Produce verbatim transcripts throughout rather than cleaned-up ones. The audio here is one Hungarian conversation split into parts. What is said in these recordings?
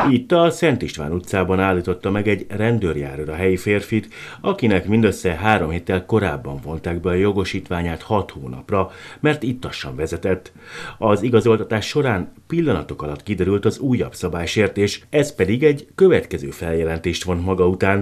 Itt a Szent István utcában állította meg egy rendőrjárőr a helyi férfit, akinek mindössze három héttel korábban vonták be a jogosítványát hat hónapra, mert ittassan vezetett. Az igazoltatás során pillanatok alatt kiderült az újabb szabálysértés, ez pedig egy következő feljelentést vont maga után.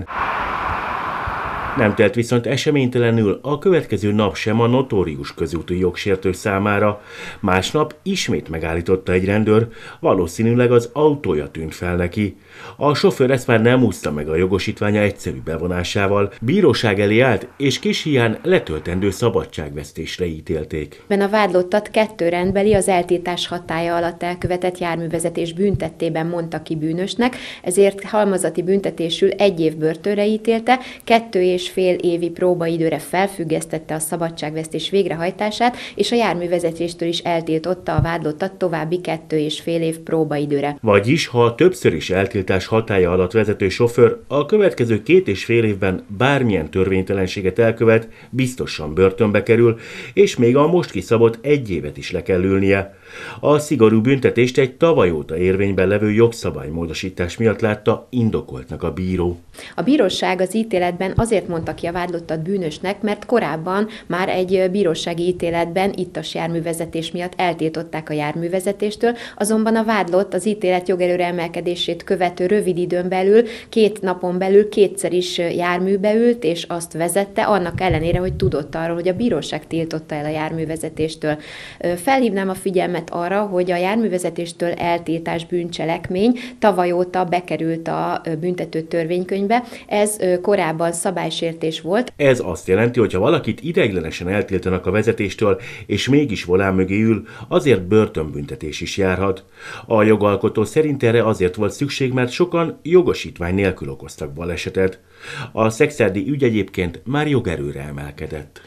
Nem telt viszont eseménytelenül a következő nap sem a notórius közúti jogsértő számára. Másnap ismét megállította egy rendőr, valószínűleg az autója tűnt fel neki. A sofőr ezt már nem úszta meg a jogosítványa egyszerű bevonásával. Bíróság elé állt, és kis híján letöltendő szabadságvesztésre ítélték. A vádlottat kettő rendbeli az eltiltás hatálya alatt elkövetett járművezetés büntettében mondta ki bűnösnek, ezért halmazati büntetésül egy év börtönre ítélte, kettő és fél évi próbaidőre felfüggesztette a szabadságvesztés végrehajtását, és a járművezetéstől is eltiltotta a vádlottat további kettő és fél év próbaidőre. Vagyis, ha többször is eltiltás hatálya alatt vezető sofőr a következő két és fél évben bármilyen törvénytelenséget elkövet, biztosan börtönbe kerül, és még a most kiszabott egy évet is le kell ülnie. A szigorú büntetést egy tavaly óta érvényben levő jogszabálymódosítás miatt látta indokoltnak a bíró. A bíróság az ítéletben azért mondta ki a vádlottat bűnösnek, mert korábban már egy bírósági ítéletben ittas járművezetés miatt eltiltották a járművezetéstől, azonban a vádlott az ítélet jogerőre emelkedését követő rövid időn belül, két napon belül kétszer is járműbe ült, és azt vezette, annak ellenére, hogy tudott arról, hogy a bíróság tiltotta el a járművezetéstől. Felhívnám a figyelmet arra, hogy a járművezetéstől eltiltás bűncselekmény tavaly óta bekerült a büntető törvénykönyvbe. Ez korábban szabálysértés volt. Ez azt jelenti, hogy ha valakit ideiglenesen eltiltanak a vezetéstől, és mégis volán mögé ül, azért börtönbüntetés is járhat. A jogalkotó szerint erre azért volt szükség, mert sokan jogosítvány nélkül okoztak balesetet. A szekszárdi ügy egyébként már jogerőre emelkedett.